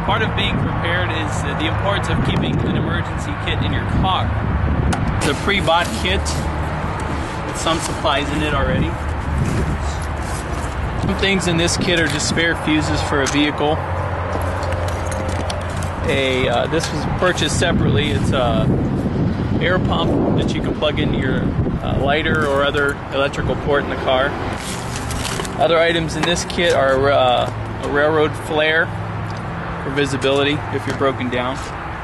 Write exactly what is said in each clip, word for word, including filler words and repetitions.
Part of being prepared is uh, the importance of keeping an emergency kit in your car. It's a pre-bought kit with some supplies in it already. Some things in this kit are just spare fuses for a vehicle. A uh, this was purchased separately. It's a air pump that you can plug into your uh, lighter or other electrical port in the car. Other items in this kit are uh, a railroad flare for visibility if you're broken down.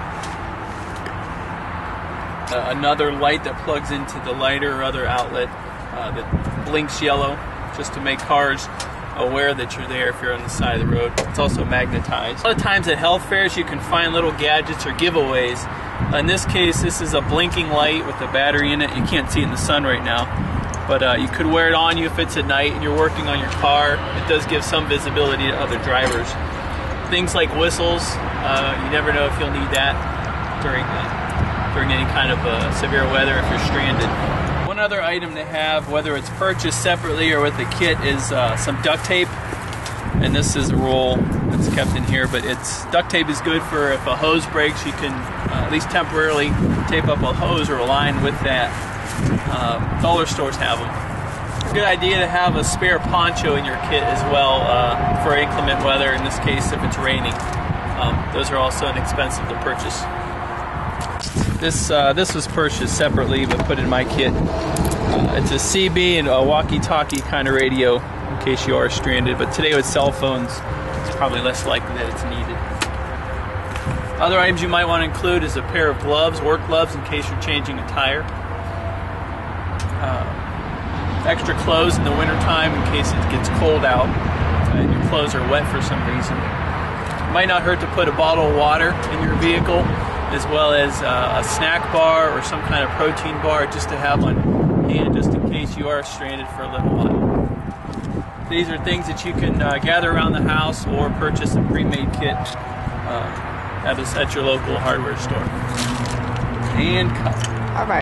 Uh, another light that plugs into the lighter or other outlet uh, that blinks yellow just to make cars aware that you're there if you're on the side of the road. It's also magnetized. A lot of times at health fairs you can find little gadgets or giveaways. In this case, this is a blinking light with a battery in it. You can't see it in the sun right now, but uh, you could wear it on you if it's at night and you're working on your car. It does give some visibility to other drivers. Things like whistles, uh, you never know if you'll need that during uh, during any kind of uh, severe weather if you're stranded. One other item to have, whether it's purchased separately or with the kit, is uh, some duct tape. And this is a roll that's kept in here, but it's duct tape is good for if a hose breaks, you can uh, at least temporarily tape up a hose or a line with that. Um, dollar stores have them. Good idea to have a spare poncho in your kit as well uh, for inclement weather, in this case if it's raining. Um, those are also inexpensive to purchase. This uh, this was purchased separately but put in my kit. Uh, it's a C B and a walkie-talkie kind of radio in case you are stranded, but today with cell phones it's probably less likely that it's needed. Other items you might want to include is a pair of gloves, work gloves, in case you're changing a tire. Uh, extra clothes in the wintertime in case it gets cold out and your clothes are wet for some reason. It might not hurt to put a bottle of water in your vehicle, as well as uh, a snack bar or some kind of protein bar just to have on hand just in case you are stranded for a little while. These are things that you can uh, gather around the house or purchase a pre-made kit uh, at, a, at your local hardware store. And cut. All right.